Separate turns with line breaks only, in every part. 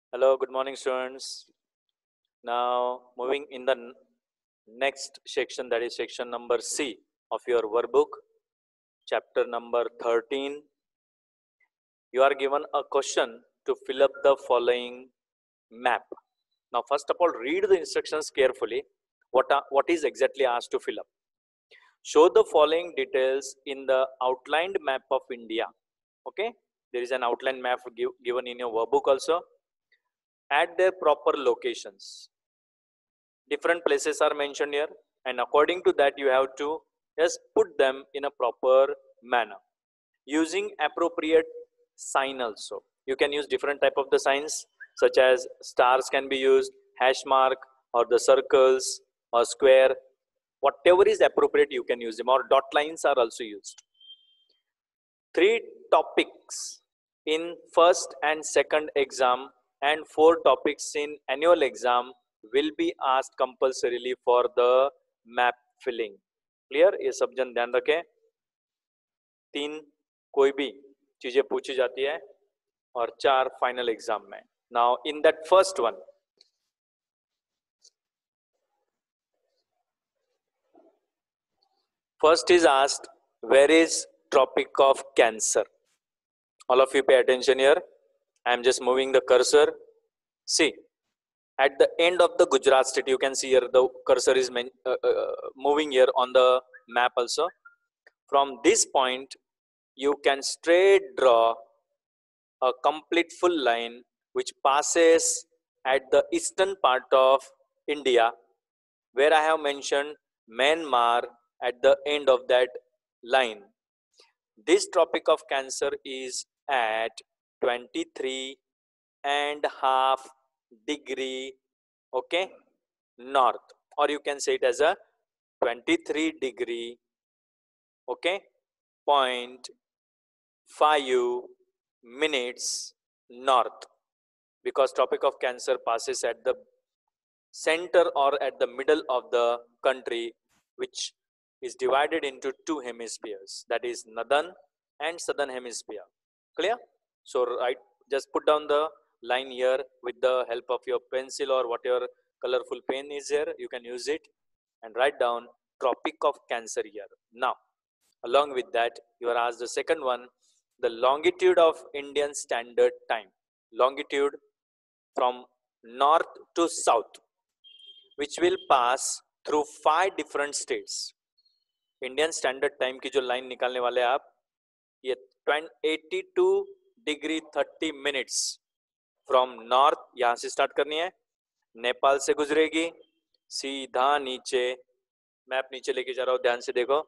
Hello, good morning, students. Now, moving in the next section, that is section number C of your workbook, chapter number 13. You are given a question to fill up the following map. Now, first of all, read the instructions carefully. What is exactly asked to fill up? Show the following details in the outlined map of India. Okay, there is an outline map given in your workbook also. At their proper locations. Different places are mentioned here, and according to that you have to just put them in a proper manner using appropriate sign. Also you can use different type of the signs, such as stars can be used, hash mark, or the circles or square. Whatever is appropriate you can use them, or dot lines are also used. 3 topics in first and second exam and 4 topics in annual exam will be asked compulsorily for the map filling. Clear? ये सब जन ध्यान रखें. 3 कोई भी चीजें पूछी जाती है और 4 फाइनल एग्जाम में. Now in that first one, first is asked, where is Tropic of Cancer? All of you pay attention here. I am just moving the cursor. See, at the end of the Gujarat state, you can see here the cursor is moving here on the map also. From this point, you can straight draw a complete full line which passes at the eastern part of India, where I have mentioned Myanmar at the end of that line. This Tropic of Cancer is at 23.5 degree, okay, north, or you can say it as a 23 degree, okay, 0.5 minutes north, because Tropic of Cancer passes at the center or at the middle of the country, which is divided into 2 hemispheres, that is northern and southern hemisphere. Clear? So right, just put down the line here with the help of your pencil or whatever colorful pen is here, you can use it and write down Tropic of Cancer here. Now along with that you are asked the second one, the longitude of Indian Standard Time, longitude from north to south, which will pass through 5 different states. Indian standard time की जो line निकालने वाले आप, ये 82 degree 30 minutes from north यहां से start करनी है, नेपाल से गुजरेगी सीधा नीचे. मैप नीचे लेके जा रहा हूं, ध्यान से देखो.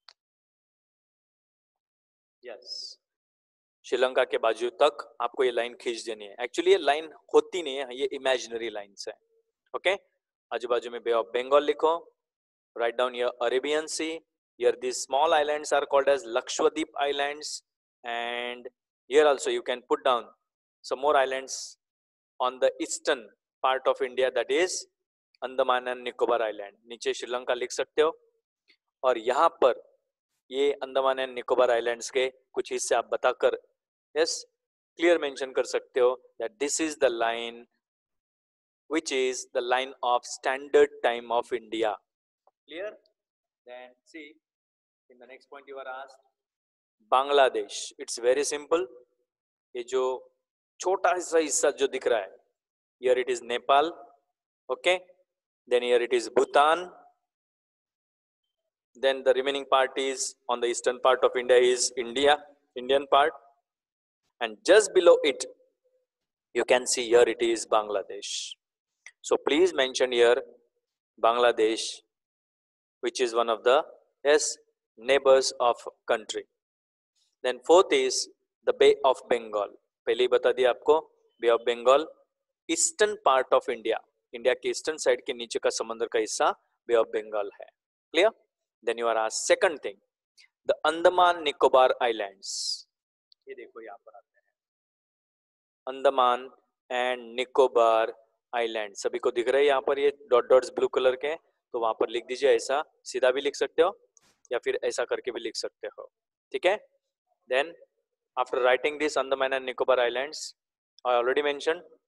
यस, श्रीलंका के बाजू तक आपको ये लाइन खींच देनी है. एक्चुअली ये लाइन होती नहीं है, ये इमेजिनरी लाइंस है. ओके, आजू बाजू में बे ऑफ बंगाल लिखो, right down your Arabian sea. Here these small islands are called as Lakshadweep Islands, and here also you can put down some more islands on the eastern part of India, that is Andaman and Nicobar Island. नीचे श्रीलंका लिख सकते हो, और यहाँ पर ये Andaman and Nicobar islands के कुछ हिस्से आप बताकर यस क्लियर मेंशन कर सकते हो that this is the line which is the line of standard time of India. Clear? Then see, in the next point you are asked Bangladesh. It's very simple. ये जो छोटा सा हिस्सा जो दिख रहा है, here it is Nepal, okay, then here it is Bhutan, then the remaining part is on the eastern part of India is Indian part, and just below it you can see here it is Bangladesh. So please mention here Bangladesh, which is one of the neighbors of country. Then fourth is the Bay of Bengal. पहले ही बता दिया आपको, Bay of Bengal eastern part of India, India के eastern side के नीचे का समंदर का हिस्सा बे ऑफ बंगाल है. Clear? Then you are asked second thing, the Andaman Nicobar islands. ये देखो यहाँ पर आते हैं अंडमान एंड निकोबार आइलैंड. सभी को दिख रहा है यहाँ पर ये डॉट डॉट्स ब्लू कलर के, तो वहां पर लिख दीजिए. ऐसा सीधा भी लिख सकते हो या फिर ऐसा करके भी लिख सकते हो, ठीक है. Then after writing this Andaman and Nicobar Islands, I already mentioned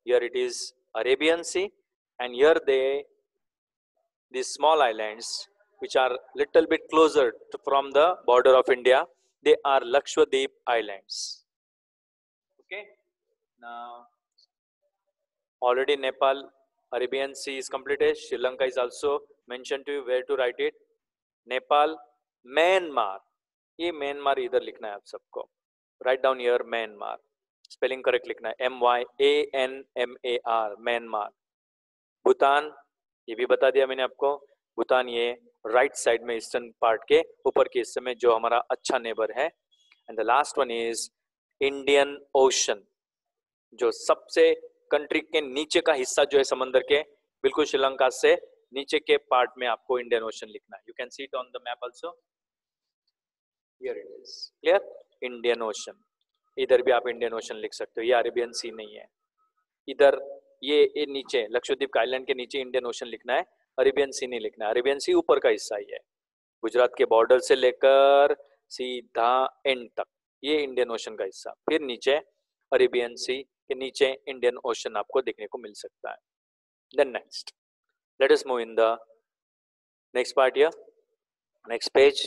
Here it is Arabian Sea, and here these small islands which are little bit closer from the border of India, they are Lakshadweep Islands. Okay, now already Nepal, Arabian Sea is completed. Sri Lanka is also mentioned to you. Where to write it? Nepal, Myanmar, ये Myanmar इधर लिखना है आप सबको. Write down here Myanmar, spelling correct लिखना है, MYANMAR, Myanmar. Bhutan, ये भी बता दिया मैंने आपको. भूटान ये राइट साइड में ईस्टर्न पार्ट के ऊपर के हिस्से में जो हमारा अच्छा नेबर है. And the last one is Indian Ocean, जो सबसे कंट्री के नीचे का हिस्सा जो है समंदर के बिल्कुल श्रीलंका से नीचे के पार्ट में आपको इंडियन ओशन लिखना है. You can see it on the map also. Here it is clear, Indian Ocean. इधर भी आप इंडियन ओशन लिख सकते हो, ये अरेबियन सी नहीं है. इधर ये नीचे लक्षद्वीप का आइलैंड के नीचे इंडियन ओशन लिखना है, अरेबियन सी नहीं लिखना है. अरेबियन सी ऊपर का हिस्सा ही है, गुजरात के बॉर्डर से लेकर सीधा एंड तक ये इंडियन ओशन का हिस्सा. फिर नीचे अरेबियन सी के नीचे इंडियन ओशन आपको देखने को मिल सकता है. Then next, let us move in the next part here, next page.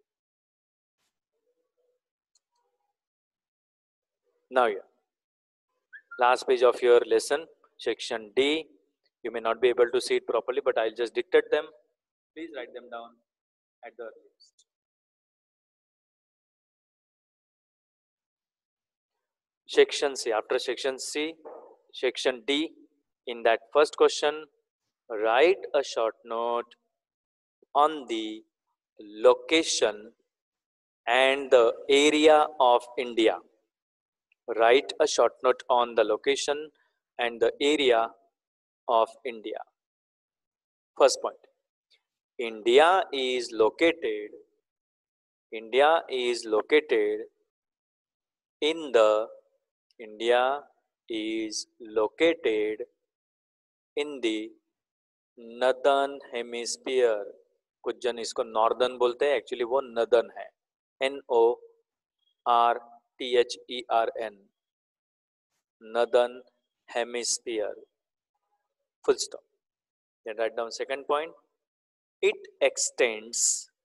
Now here, last page of your lesson, section D. You may not be able to see it properly, but I'll just dictate them. Please write them down at the earliest. Section C, after section C, section D. In that first question, write a short note on the location and the area of India. Write a short note on the location and the area of India. First point, India is located in the northern hemisphere. कुछ जन इसको northern बोलते हैं, actually वो northern है, NORTHERN, northern hemisphere, full stop. Then write down second point, it extends,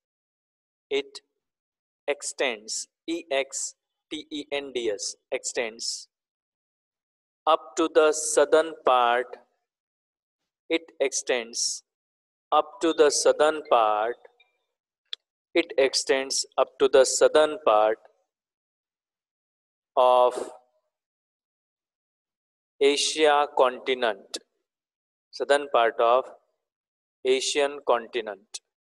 EXTENDS, extends up to the southern part. It extends up to the southern part. It extends up to the southern part of Asia continent. Southern part of Asian continent.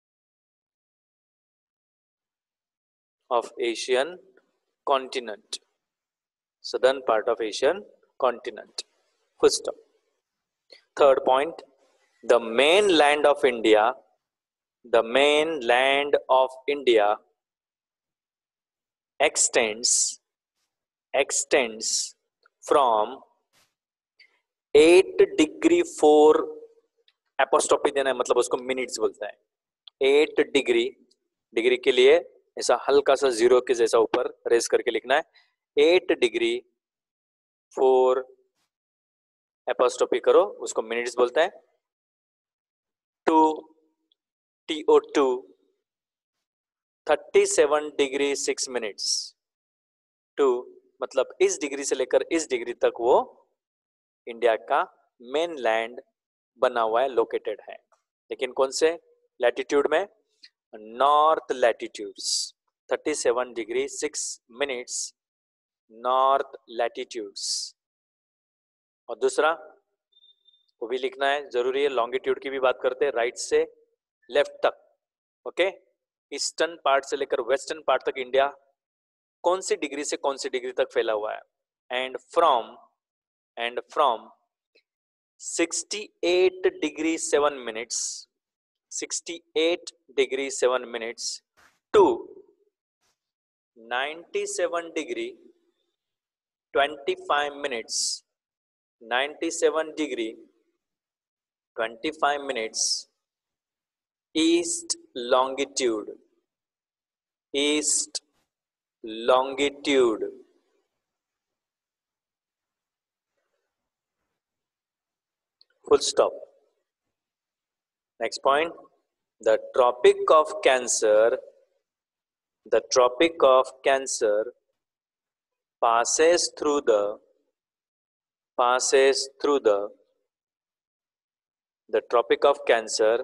Southern part of Asian continent. Full stop. Third point, the mainland of India extends from 8 degree 4 apostrophe देना है, मतलब उसको minutes बोलता है. 8 degree के लिए ऐसा हल्का सा जीरो के जैसा ऊपर रेस करके लिखना है. 8 डिग्री 4 एपोस्ट्रोफी करो, उसको मिनट्स बोलता है. To TO2 37 degree 6 minutes. To मतलब इस डिग्री से लेकर इस डिग्री तक वो इंडिया का मेन लैंड बना हुआ है, लोकेटेड है. लेकिन कौन से लैटिट्यूड में? North latitudes. 37 degree 6 minutes north latitudes. और दूसरा वो भी लिखना है, जरूरी है. लॉन्गिट्यूड की भी बात करते हैं, राइट से लेफ्ट तक. ओके, ईस्टर्न पार्ट से लेकर वेस्टर्न पार्ट तक इंडिया कौन सी डिग्री से कौन सी डिग्री तक फैला हुआ है. And from 68 degree 7 minutes 68 degree 7 minutes to 97 degree 25 minutes 97 degree 25 minutes east longitude Full stop. Next point, the Tropic of Cancer, the Tropic of Cancer passes through the Tropic of Cancer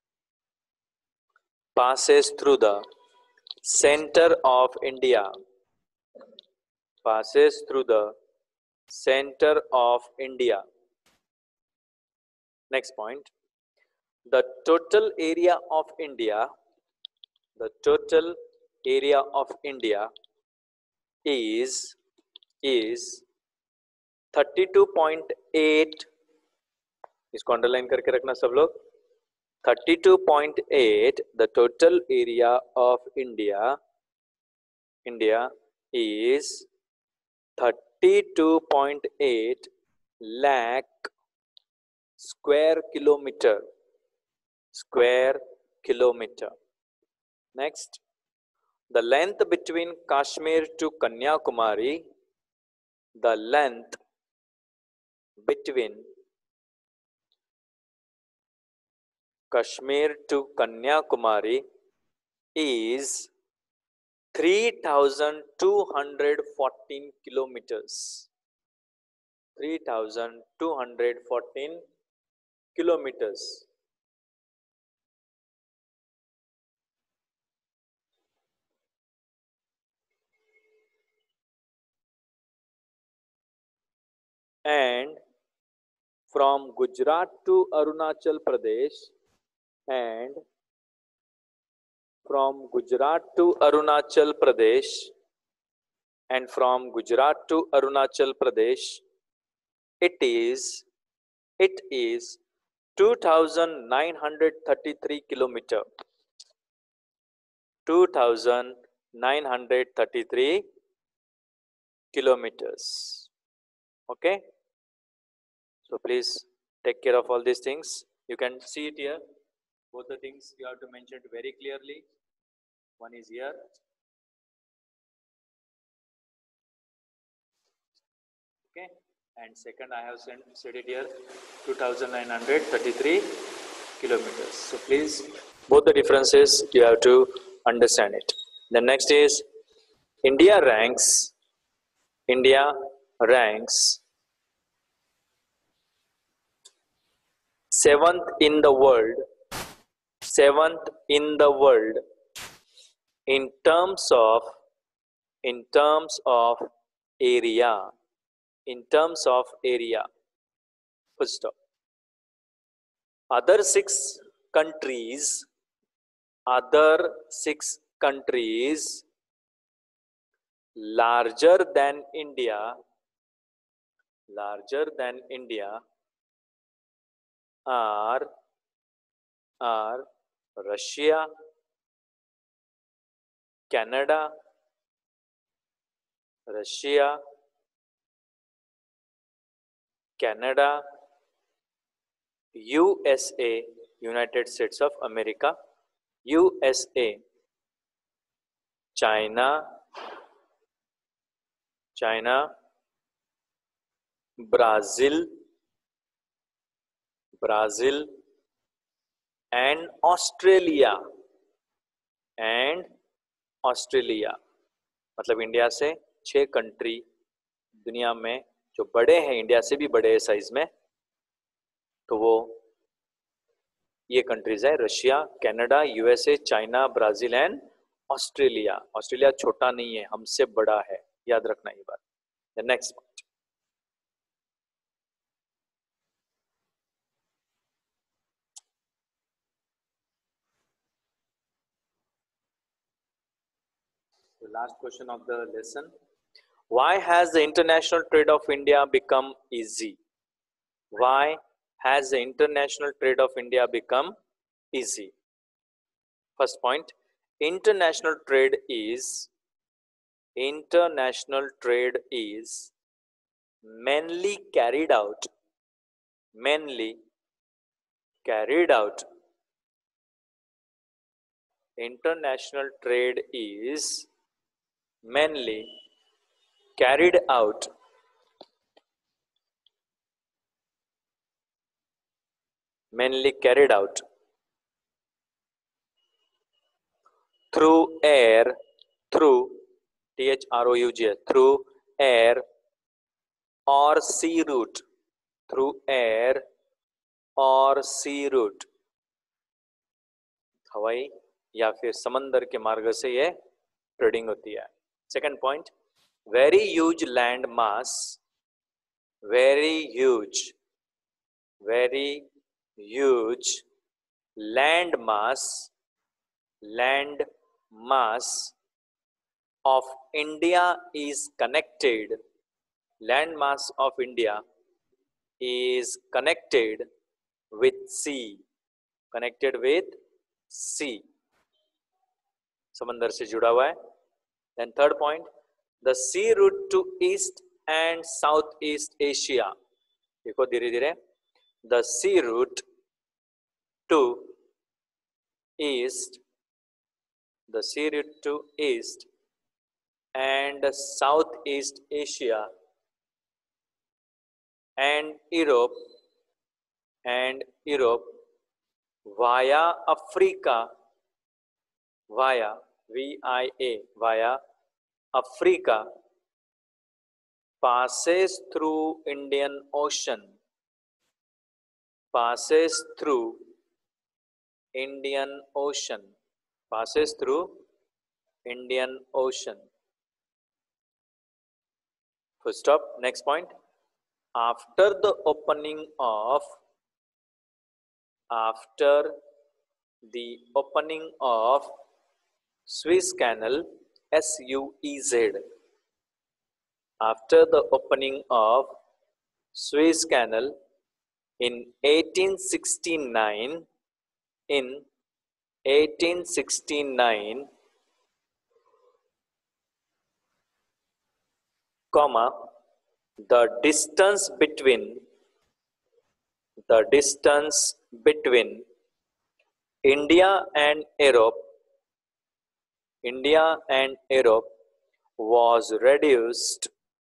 passes through the center of India, passes through the center of India. Next point, the total area of India, the total area of India is 32.8, इसको underline करके रखना सब लोग, 32.8, the total area of India is 32.8 lakh square kilometer. Next, the length between Kashmir to Kanyakumari, the length between Kashmir to Kanyakumari is 3,214 kilometers. 3,214 kilometers. And from Gujarat to Arunachal Pradesh, and from Gujarat to Arunachal Pradesh, and from Gujarat to Arunachal Pradesh, it is 2,933 kilometer. 2,933 kilometers. Okay, so please take care of all these things. You can see it here. Both the things you have to mention it very clearly. One is here. Okay, and second I have said it here, 2,933 kilometers. So please, both the differences you have to understand it. The next is India ranks 7th in the world, in terms of area, full stop. Other six countries larger than India are Russia, Canada, USA, United States of America, USA, China, Brazil, and Australia. मतलब India से 6 country दुनिया में जो बड़े हैं, India से भी बड़े हैं साइज में, तो वो ये कंट्रीज है Russia, Canada, USA, China, Brazil and Australia. Australia छोटा नहीं है, हमसे बड़ा है, याद रखना ये बात. The next point, the last question of the lesson. Why has the international trade of India become easy? Why has the international trade of India become easy? First point, international trade is mainly carried out international trade is mainly carried out mainly carried out through air, through THROUGH, through air or sea route, through air और सी root, हवाई या फिर समंदर के मार्ग से ये trading होती है. Second point, very huge land mass, very huge, very huge land mass, land mass of India is connected, land mass of India is connected with sea, connected with sea, समंदर से जुड़ा हुआ है. Then third point, the sea route to East and Southeast Asia, देखो धीरे धीरे, the sea route to East, the sea route to East and Southeast Asia and Europe via Africa, via VIA, via Africa, passes through Indian Ocean, passes through Indian Ocean, passes through Indian Ocean. Full stop. Next point. After the opening of Suez Canal, SUEZ, after the opening of Suez Canal in 1869, in 1869, comma, the distance between India and Europe was reduced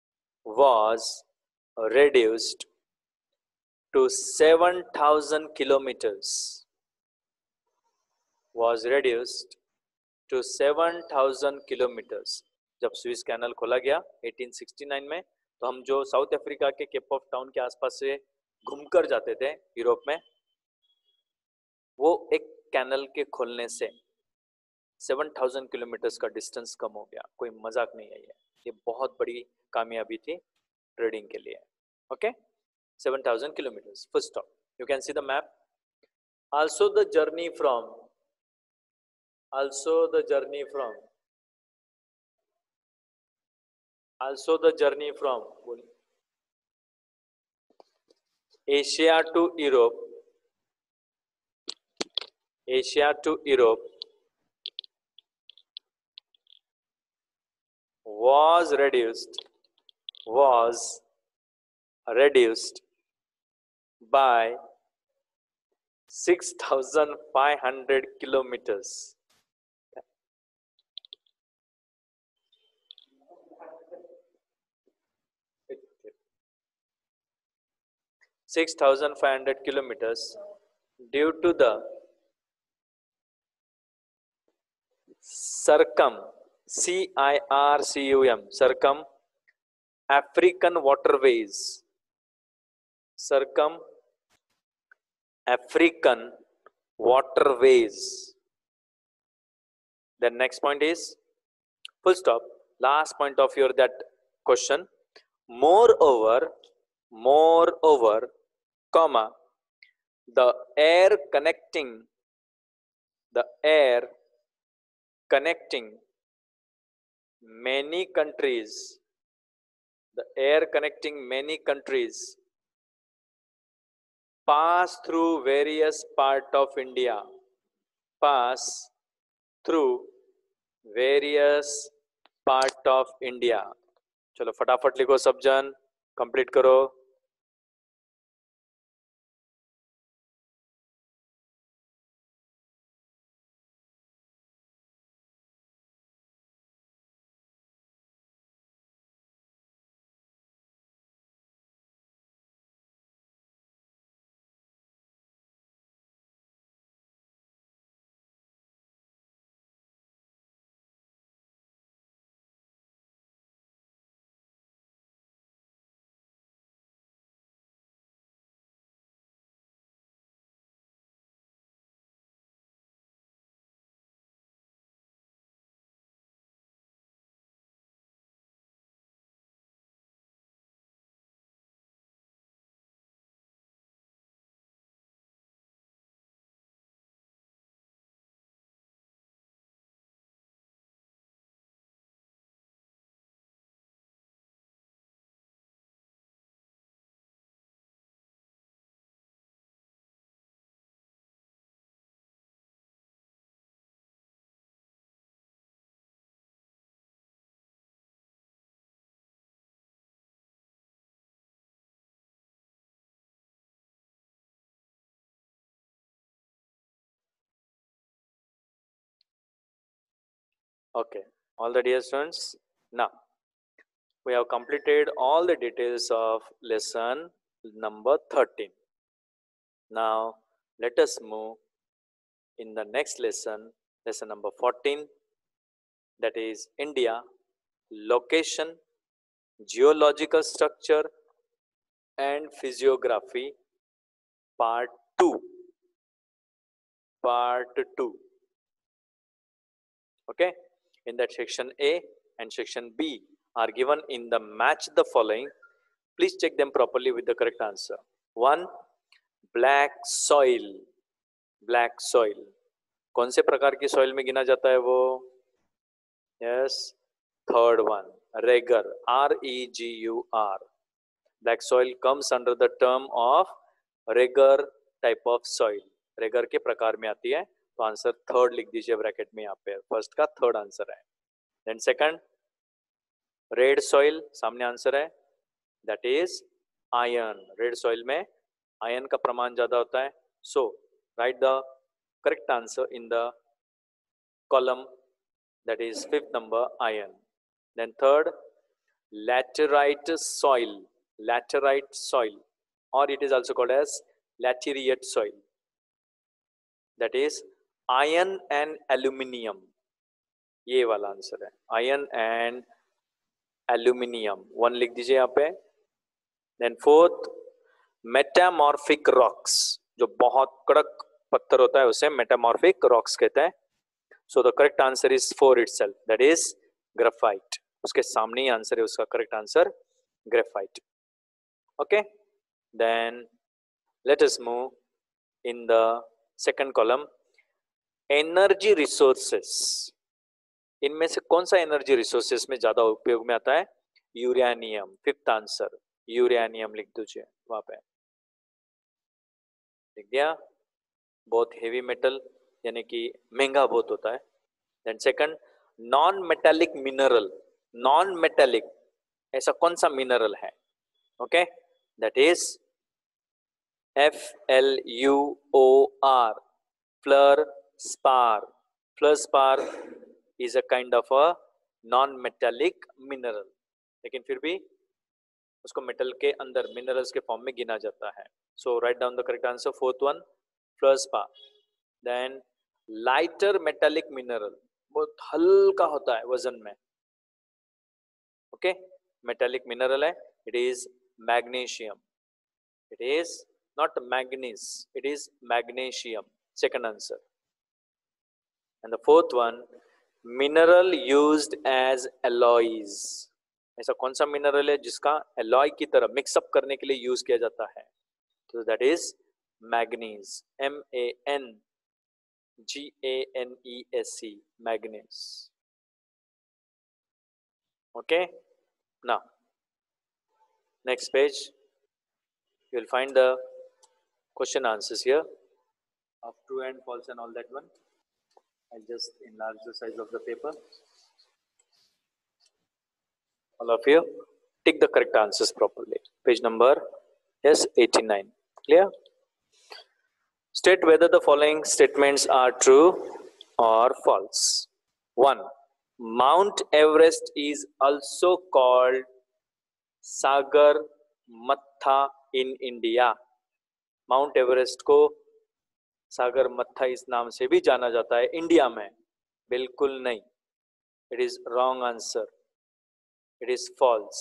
to 7,000 kilometers, was reduced to 7,000 kilometers. जब Suez canal खोला गया 1869 में, तो हम जो South Africa के Cape of Town के आसपास से घूमकर जाते थे यूरोप में, वो एक कैनल के खोलने से 7,000 किलोमीटर्स का डिस्टेंस कम हो गया. कोई मजाक नहीं है ये बहुत बड़ी कामयाबी थी ट्रेडिंग के लिए. Okay, 7,000 kilometers. Full stop. You can see the map. Also the journey from Asia to Europe, was reduced by 6,500 kilometers. 6,500 kilometers due to the circum African waterways, African waterways. The next point is full stop. Last point of your that question. Moreover, comma, the air connecting many countries, pass through various part of India, pass through various part of India. चलो फटाफट लिखो सब जन, complete करो. Okay, all the dear students, now we have completed all the details of lesson number 13. Now let us move in the next lesson, lesson number 14, that is India, location, geological structure and physiography, part 2. Part 2. Okay, in that section A and section B are given in the match the following. Please check them properly with the correct answer. 1. Black soil. Black soil कौन से प्रकार की soil में गिना जाता है वो? Yes. Third one, regur. R-E-G-U-R. Black soil comes under the term of regur type of soil. Regar के प्रकार में आती है, तो आंसर थर्ड लिख दीजिए ब्रैकेट में यहाँ पे, फर्स्ट का थर्ड आंसर है. देन सेकंड, रेड सॉइल सामने आंसर है, that is iron. Red soil में आयरन का प्रमाण ज्यादा होता है, so write the correct answer in the column, that is fifth number, iron. Then third, laterite soil. Laterite soil, or it is also called as laterite soil, that is iron and aluminium. ये वाला answer है, iron and aluminium. One लिख दीजिए यहाँ पे. Then fourth, metamorphic rocks. जो बहुत कड़क पत्थर होता है उसे metamorphic rocks कहते हैं. So the correct answer is 4 itself, that is graphite. उसके सामने ही आंसर है उसका correct answer, graphite. Okay, then let us move in the second column, energy resources. इनमें से कौन सा एनर्जी रिसोर्सेस में ज्यादा उपयोग में आता है? यूरेनियम. फिफ्थ आंसर यूरेनियम लिख दीजिए वहां पे. लिख दिया. बहुत हेवी मेटल, यानी कि महंगा बहुत होता है. Then second, non metallic mineral. Non metallic ऐसा कौन सा मिनरल है? Okay, that is FLUOR, fluorspar. Fluorspar is a kind of a non metallic mineral, लेकिन फिर भी उसको मेटल के अंदर मिनरल्स के फॉर्म में गिना जाता है. So write down the correct answer, fourth one, fluorspar. Then lighter metallic mineral, बहुत हल्का होता है वजन में. ओके, मेटेलिक मिनरल है, it is magnesium. It is not manganese, it is magnesium. Second answer. And the fourth one, mineral used as alloys. ऐसा कौन सा मिनरल है जिसका एलॉय की तरह मिक्सअप करने के लिए यूज किया जाता है? तो that is manganese. MANGANESE, manganese. Okay, now next page you will find the question answers here of true and false and all that one. I'll just enlarge the size of the paper. All of you tick the correct answers properly. Page number is 89. Clear? State whether the following statements are true or false. 1. Mount Everest is also called Sagar Matha in India. Mount Everest को सागर मत्था इस नाम से भी जाना जाता है India में. बिल्कुल नहीं, it is wrong answer, it is false.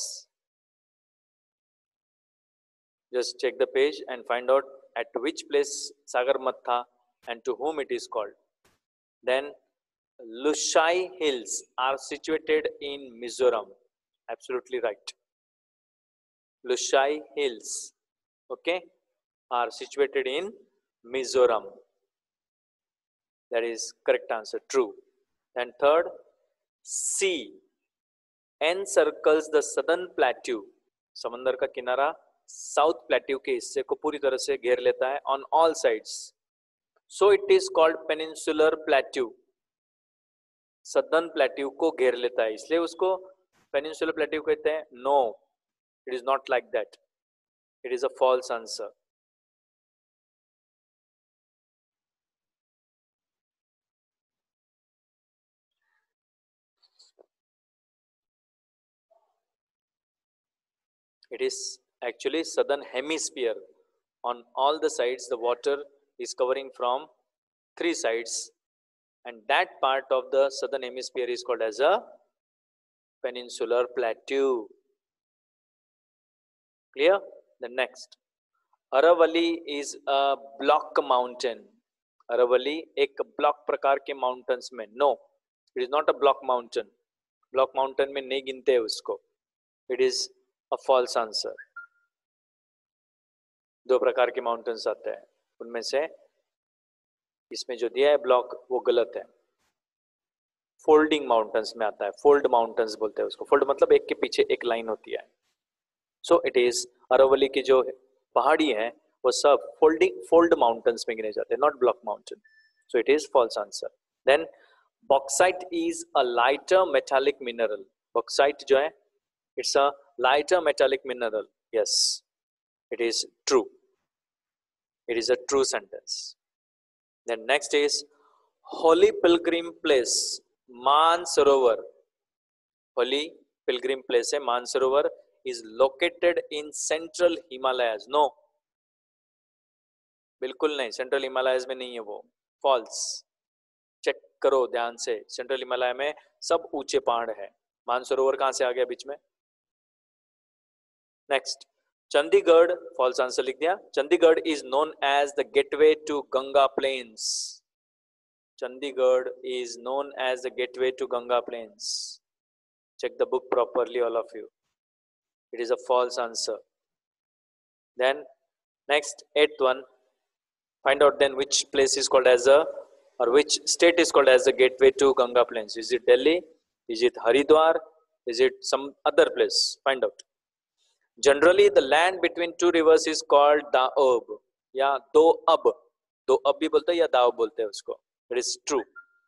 Just check the page and find out at which place Sagar Matha and to whom it is called. Then Lushai Hills are situated in Mizoram. Absolutely right. Lushai Hills, okay, are situated in Mizoram. That is correct answer, true. And third, C encircles the southern plateau. समंदर का किनारा south plateau के हिस्से को पूरी तरह से घेर लेता है on all sides. So it is called peninsular plateau. Southern plateau को घेर लेता है, इसलिए उसको पेनिनसुलर प्लेट्यू कहते हैं. No, it is not like that, it is a false answer. It is actually southern hemisphere. On all the sides, the water is covering from three sides, and that part of the southern hemisphere is called as a peninsular plateau. Clear? The next, Aravalli is a block mountain. Aravalli एक block प्रकार के mountains में, no, it is not a block mountain. Block mountain में नहीं गिनते हैं उसको. It is a false answer. दो प्रकार के mountains आते हैं, उनमें से इसमें जो दिया है ब्लॉक वो गलत है. फोल्डिंग माउंटेन्स में आता है, फोल्ड माउंटेन्स बोलते हैं उसको. फोल्ड मतलब एक के पीछे एक लाइन होती है. सो इट इज अरावली की जो पहाड़ी है वो सब फोल्ड माउंटेन्स में गिने जाते हैं, not block mountain. So it is false answer. Then bauxite is a lighter metallic mineral. Bauxite जो है it's a lighter metallic mineral. Yes, it is true. It is a true sentence. Then next is holy pilgrim place Mansarovar. Holy pilgrim place है Mansarovar, is located in central Himalayas. No, बिल्कुल नहीं, central Himalayas में नहीं है वो. False. Check करो ध्यान से, सेंट्रल हिमालय में सब ऊंचे पहाड़ है. मानसरोवर कहां से आ गया बीच में? नेक्स्ट, चंडीगढ़. फॉल्स आंसर लिख दिया. Chandigarh is known as the gateway to Ganga plains. Chandigarh is known as the gateway to Ganga Plains. Check the book properly, all of you. It is a false answer. Then next, eighth one. Find out then which place is called as a, or which state is called as the gateway to Ganga Plains. Is it Delhi? Is it Haridwar? Is it some other place? Find out. Generally, the land between two rivers is called Daab. या Doab. Doab भी बोलते हैं या Daab बोलते हैं उसको. It is true.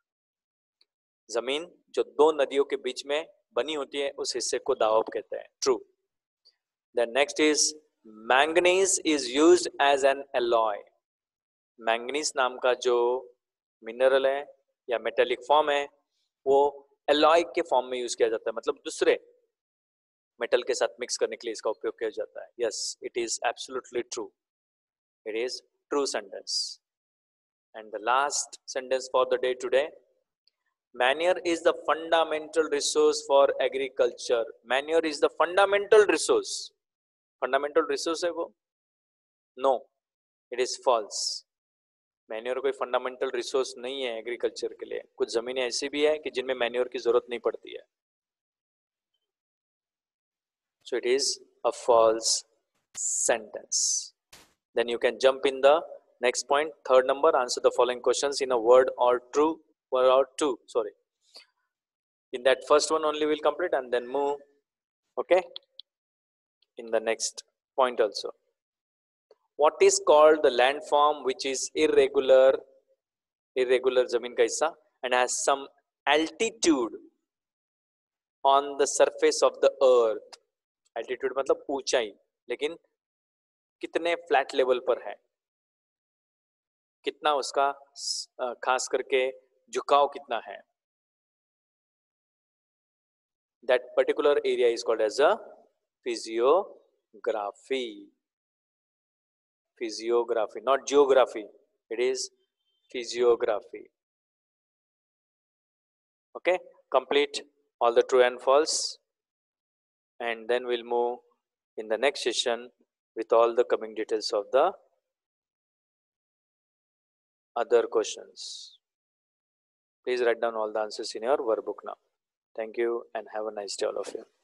जमीन जो दो नदियों के बीच में बनी होती है उस हिस्से को दाओब कहते हैं. True. The next is manganese is used as an alloy. Manganese नाम का जो मिनरल है या मेटेलिक फॉर्म है वो एलॉय के फॉर्म में यूज किया जाता है, मतलब दूसरे मेटल के साथ मिक्स करने के लिए इसका उपयोग किया जाता है. Yes, it is absolutely true. It is true sentence. And the last sentence for the day today. Manure is the fundamental resource for agriculture. Manure is the fundamental resource. Fundamental resource है वो? No, it is false. Manure कोई fundamental resource नहीं है agriculture के लिए. कुछ जमीनें ऐसी भी है कि जिनमें मैन्योर की जरूरत नहीं पड़ती है. So it is a false sentence. Then you can jump in the next point. Third number, answer the following questions in a word or two, word or two, sorry. In that first one only we'll complete and then move, okay, in the next point also. What is called the landform which is irregular जमीन का हिस्सा and has some altitude on the surface of the earth. Altitude मतलब ऊंचाई, लेकिन कितने flat level पर है, कितना उसका खास करके झुकाव कितना है. That particular area is called as a physiography. Physiography, not geography. It is physiography. Okay, complete all the true and false, and then we'll move in the next session with all the coming details of the other questions. Please write down all the answers in your workbook now. Thank you and have a nice day all of you.